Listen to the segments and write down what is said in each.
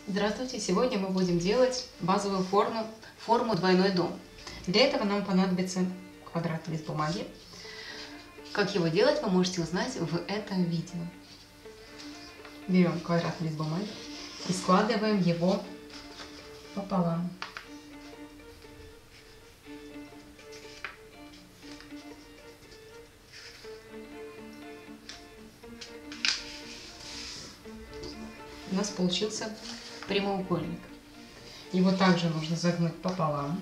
Здравствуйте! Сегодня мы будем делать базовую форму двойной дом. Для этого нам понадобится квадратный лист бумаги. Как его делать, вы можете узнать в этом видео. Берем квадратный лист бумаги и складываем его пополам. У нас получился прямоугольник. Его также нужно загнуть пополам.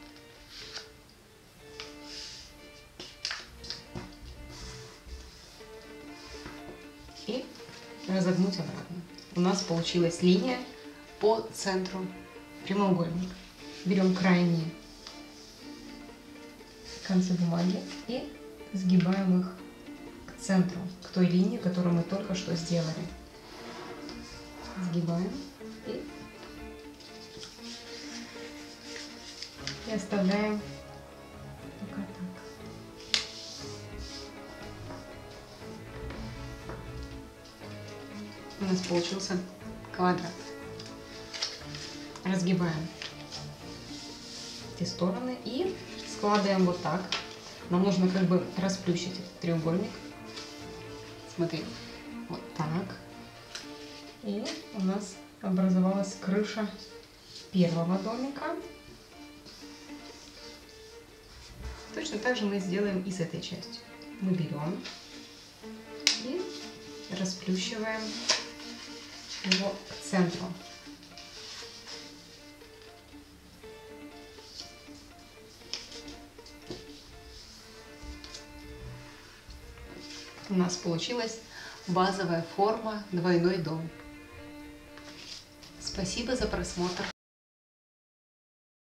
И разогнуть обратно. У нас получилась линия по центру прямоугольника. Берем крайние концы бумаги и сгибаем их к центру, к той линии, которую мы только что сделали. Сгибаем и оставляем пока так. У нас получился квадрат. Разгибаем эти стороны и складываем вот так. Нам нужно как бы расплющить этот треугольник. Смотри, вот так. И у нас образовалась крыша первого домика. Точно так же мы сделаем и с этой частью. Мы берем и расплющиваем его к центру. У нас получилась базовая форма двойной дом. Спасибо за просмотр.